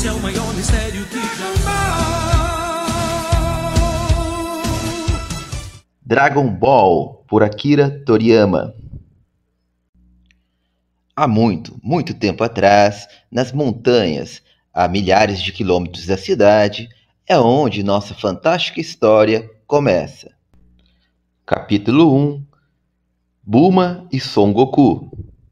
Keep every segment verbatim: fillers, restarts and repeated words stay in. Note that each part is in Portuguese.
esse é o maior mistério que jamais. Dragon Ball, por Akira Toriyama. Há muito, muito tempo atrás, nas montanhas, a milhares de quilômetros da cidade, é onde nossa fantástica história começa. Capítulo um: Bulma e Son Goku.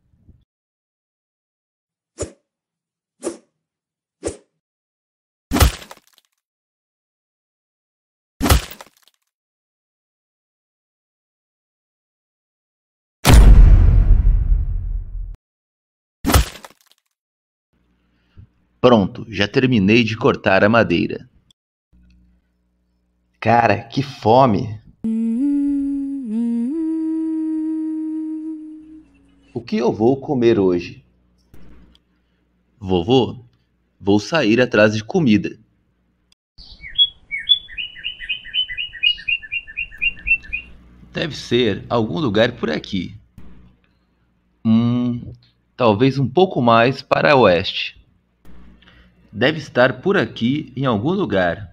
Pronto, já terminei de cortar a madeira. Cara, que fome! O que eu vou comer hoje? Vovô, vou sair atrás de comida. Deve ser algum lugar por aqui. Hum, talvez um pouco mais para oeste. Deve estar por aqui em algum lugar.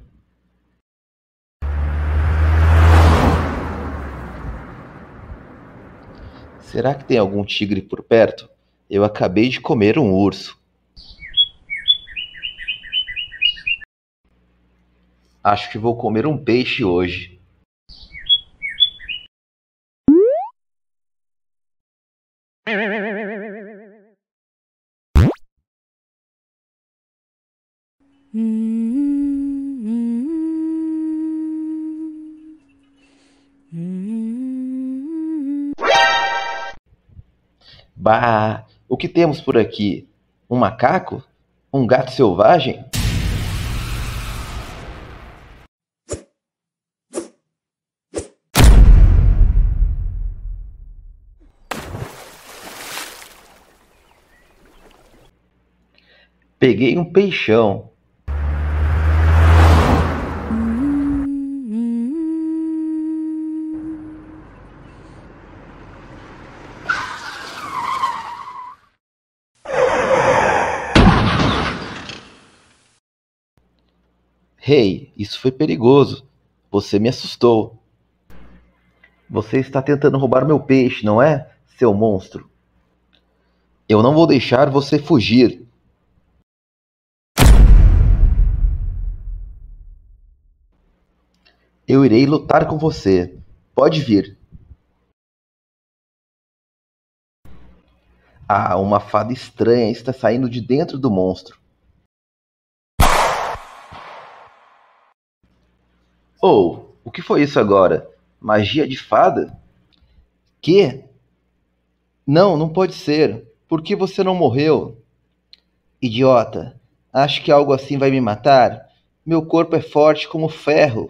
Será que tem algum tigre por perto? Eu acabei de comer um urso. Acho que vou comer um peixe hoje. Bah, o que temos por aqui? Um macaco? Um gato selvagem? Peguei um peixão. Hey, isso foi perigoso. Você me assustou. Você está tentando roubar meu peixe, não é, seu monstro? Eu não vou deixar você fugir. Eu irei lutar com você. Pode vir. Ah, uma fada estranha está saindo de dentro do monstro. Oh, o que foi isso agora? Magia de fada? Que? Não, não pode ser. Por que você não morreu? Idiota, acho que algo assim vai me matar? Meu corpo é forte como ferro.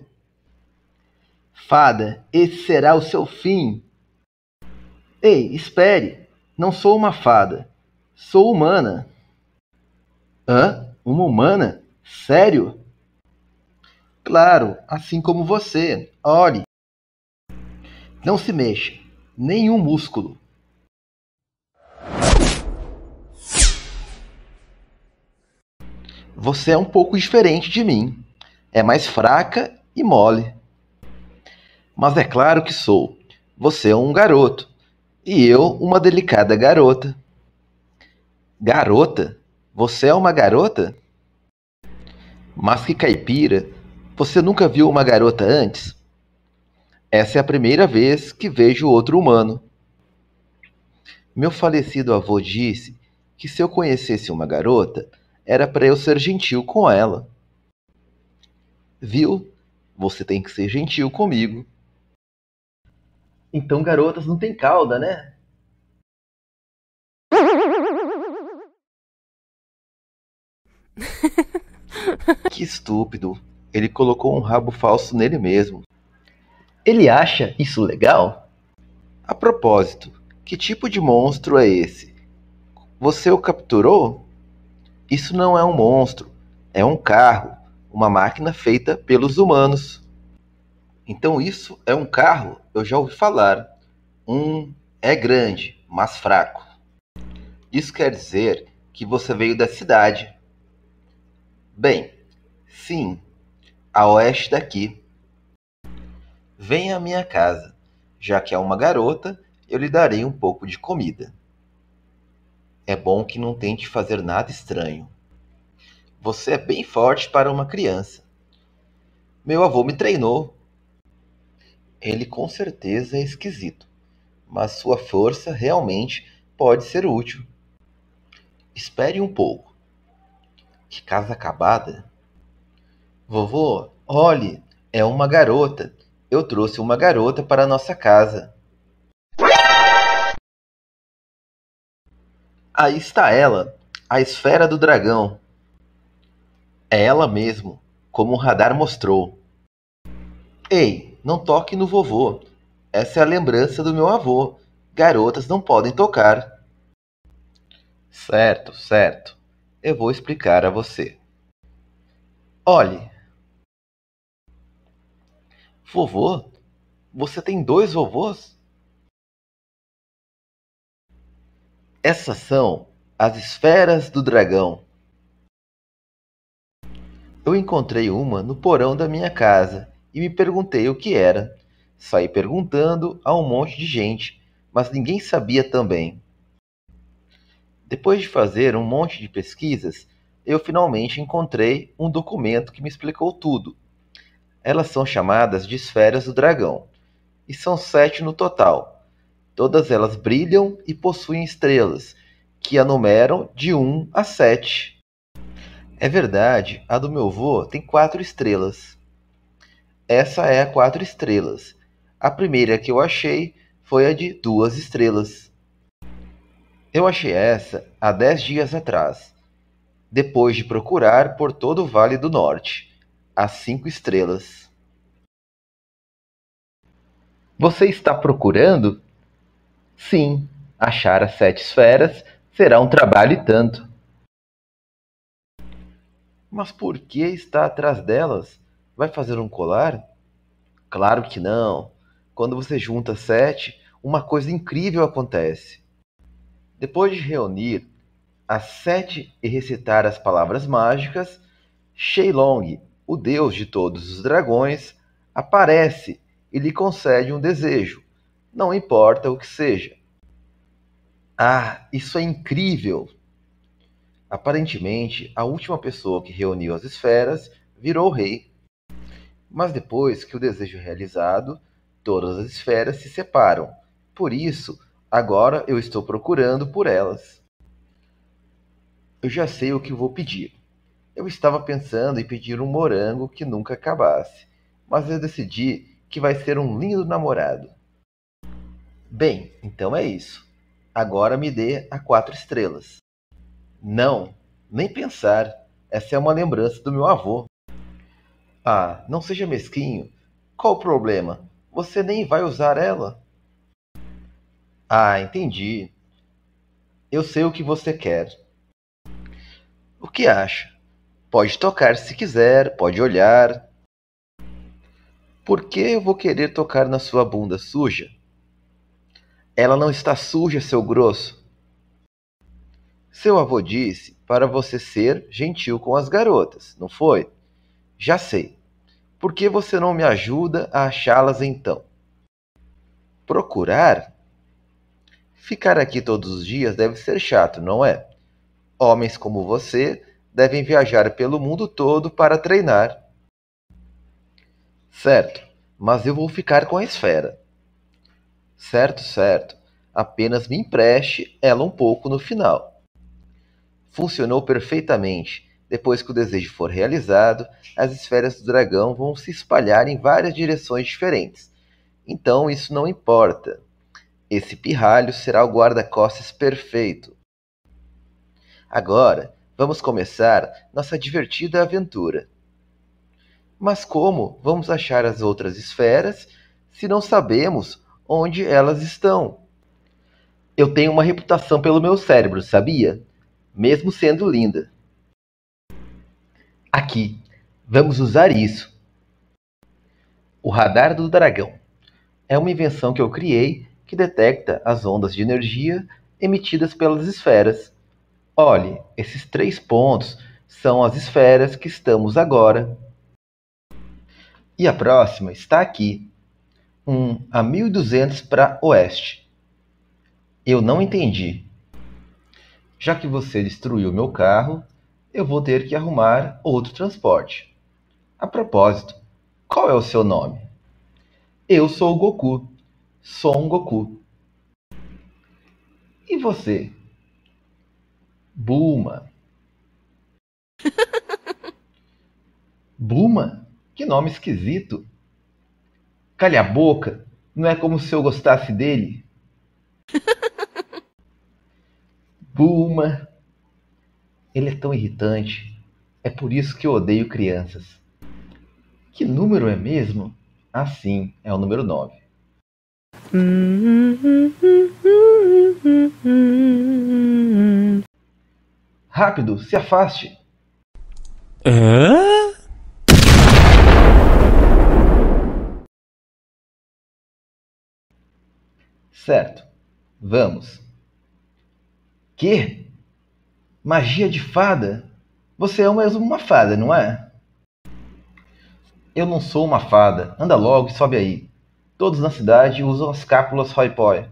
Fada, esse será o seu fim. Ei, espere. Não sou uma fada. Sou humana. Hã? Uma humana? Sério? Claro, assim como você. Olhe. Não se mexa. Nenhum músculo. Você é um pouco diferente de mim. É mais fraca e mole. Mas é claro que sou. Você é um garoto. E eu, uma delicada garota. Garota? Você é uma garota? Mas que caipira! Você nunca viu uma garota antes? Essa é a primeira vez que vejo outro humano. Meu falecido avô disse que se eu conhecesse uma garota, era para eu ser gentil com ela. Viu? Você tem que ser gentil comigo. Então garotas não têm cauda, né? Que estúpido. Ele colocou um rabo falso nele mesmo. Ele acha isso legal? A propósito, que tipo de monstro é esse? Você o capturou? Isso não é um monstro. É um carro. Uma máquina feita pelos humanos. Então isso é um carro? Eu já ouvi falar. Um é grande, mas fraco. Isso quer dizer que você veio da cidade. Bem, sim, a oeste daqui. Venha à minha casa. Já que é uma garota, eu lhe darei um pouco de comida. É bom que não tente fazer nada estranho. Você é bem forte para uma criança. Meu avô me treinou. Ele com certeza é esquisito, mas sua força realmente pode ser útil. Espere um pouco. Que casa acabada. Vovô, olhe, é uma garota. Eu trouxe uma garota para a nossa casa. Aí está ela, a esfera do dragão. É ela mesmo, como o radar mostrou. Ei, não toque no vovô. Essa é a lembrança do meu avô. Garotas não podem tocar. Certo, certo. Eu vou explicar a você. Olhe, vovô, você tem dois vovôs? Essas são as esferas do dragão. Eu encontrei uma no porão da minha casa e me perguntei o que era. Saí perguntando a um monte de gente, mas ninguém sabia também. Depois de fazer um monte de pesquisas, eu finalmente encontrei um documento que me explicou tudo. Elas são chamadas de esferas do dragão, e são sete no total. Todas elas brilham e possuem estrelas, que a numeram de um a sete. É verdade, a do meu avô tem quatro estrelas. Essa é a quatro estrelas. A primeira que eu achei foi a de duas estrelas. Eu achei essa há dez dias atrás, depois de procurar por todo o Vale do Norte, as cinco estrelas. Você está procurando? Sim, achar as sete esferas será um trabalho e tanto. Mas por que está atrás delas? Vai fazer um colar? Claro que não. Quando você junta sete, uma coisa incrível acontece. Depois de reunir as sete e recitar as palavras mágicas, Shenlong, o deus de todos os dragões, aparece e lhe concede um desejo, não importa o que seja. Ah, isso é incrível! Aparentemente, a última pessoa que reuniu as esferas virou rei. Mas depois que o desejo é realizado, todas as esferas se separam. Por isso, agora eu estou procurando por elas. Eu já sei o que vou pedir. Eu estava pensando em pedir um morango que nunca acabasse, mas eu decidi que vai ser um lindo namorado. Bem, então é isso. Agora me dê a quatro estrelas. Não, nem pensar. Essa é uma lembrança do meu avô. Ah, não seja mesquinho. Qual o problema? Você nem vai usar ela. Ah, entendi. Eu sei o que você quer. O que acha? Pode tocar se quiser, pode olhar. Por que eu vou querer tocar na sua bunda suja? Ela não está suja, seu grosso. Seu avô disse para você ser gentil com as garotas, não foi? Já sei. Por que você não me ajuda a achá-las então? Procurar? Ficar aqui todos os dias deve ser chato, não é? Homens como você devem viajar pelo mundo todo para treinar. Certo, mas eu vou ficar com a esfera. Certo, certo. Apenas me empreste ela um pouco no final. Funcionou perfeitamente. Depois que o desejo for realizado, as esferas do dragão vão se espalhar em várias direções diferentes. Então isso não importa. Esse pirralho será o guarda-costas perfeito. Agora, vamos começar nossa divertida aventura. Mas como vamos achar as outras esferas se não sabemos onde elas estão? Eu tenho uma reputação pelo meu cérebro, sabia? Mesmo sendo linda. Aqui, vamos usar isso. O radar do dragão é uma invenção que eu criei que detecta as ondas de energia emitidas pelas esferas. Olhe, esses três pontos são as esferas que estamos agora. E a próxima está aqui, um a mil e duzentos para oeste. Eu não entendi. Já que você destruiu meu carro, eu vou ter que arrumar outro transporte. A propósito, qual é o seu nome? Eu sou o Goku. Son Goku. E você? Bulma. Bulma? Que nome esquisito. Calha a boca. Não é como se eu gostasse dele. Bulma. Ele é tão irritante. É por isso que eu odeio crianças. Que número é mesmo? Ah, sim, é o número nove. Rápido, se afaste. Hã? Certo, vamos. Que? Magia de fada? Você é mesmo uma fada, não é? Eu não sou uma fada. Anda logo e sobe aí. Todos na cidade usam as cápsulas Hoi-Poi.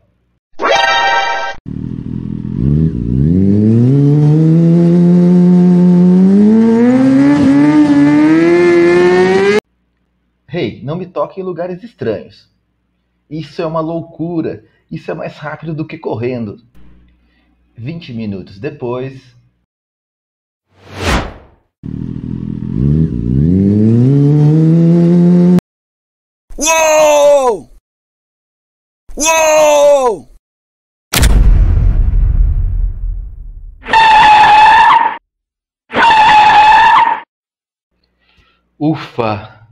Hey, não me toque em lugares estranhos. Isso é uma loucura. Isso é mais rápido do que correndo. Vinte minutos depois... Uou! Uou! Ufa!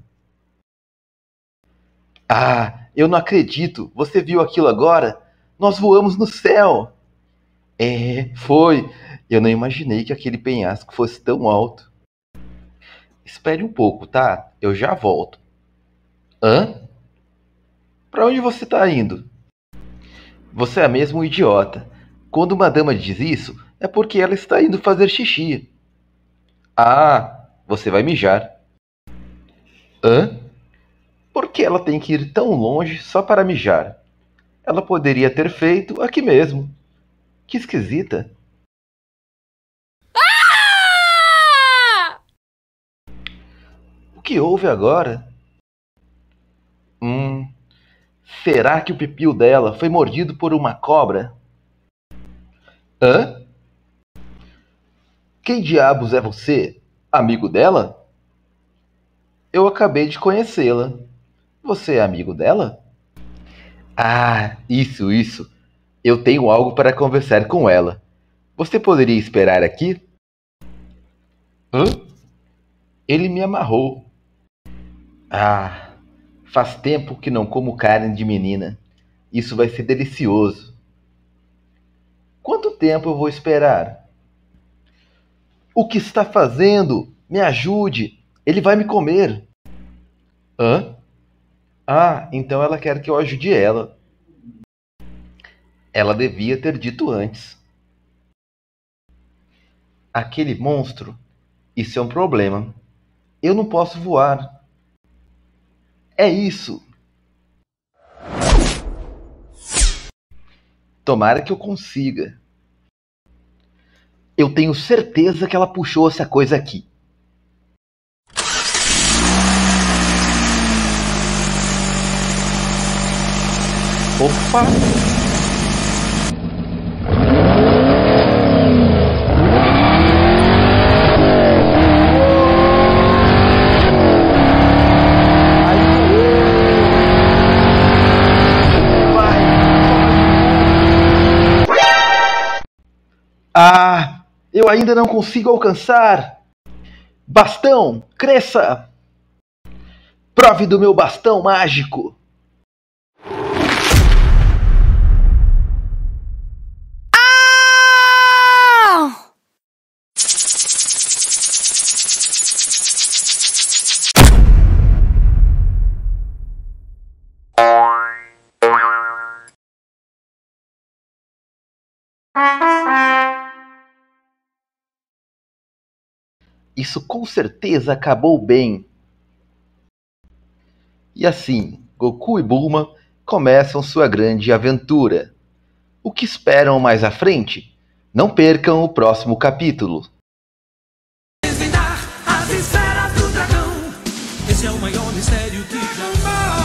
Ah, eu não acredito! Você viu aquilo agora? Nós voamos no céu! É, foi! Eu não imaginei que aquele penhasco fosse tão alto. Espere um pouco, tá? Eu já volto. Hã? Pra onde você tá indo? Você é mesmo um idiota. Quando uma dama diz isso, é porque ela está indo fazer xixi. Ah, você vai mijar. Hã? Por que ela tem que ir tão longe só para mijar? Ela poderia ter feito aqui mesmo. Que esquisita. O que houve agora? Hum, será que o pipiu dela foi mordido por uma cobra? Hã? Quem diabos é você? Amigo dela? Eu acabei de conhecê-la. Você é amigo dela? Ah, isso, isso. Eu tenho algo para conversar com ela. Você poderia esperar aqui? Hã? Ele me amarrou. Ah, faz tempo que não como carne de menina. Isso vai ser delicioso. Quanto tempo eu vou esperar? O que está fazendo? Me ajude! Ele vai me comer. Hã? Ah, então ela quer que eu ajude ela. Ela devia ter dito antes. Aquele monstro? Isso é um problema. Eu não posso voar. É isso. Tomara que eu consiga. Eu tenho certeza que ela puxou essa coisa aqui. Opa! Ah, eu ainda não consigo alcançar. Bastão, cresça! Prove do meu bastão mágico. Isso com certeza acabou bem. E assim, Goku e Bulma começam sua grande aventura. O que esperam mais à frente? Não percam o próximo capítulo. Desvendar as esferas do dragão. Esse é o maior mistério que jamais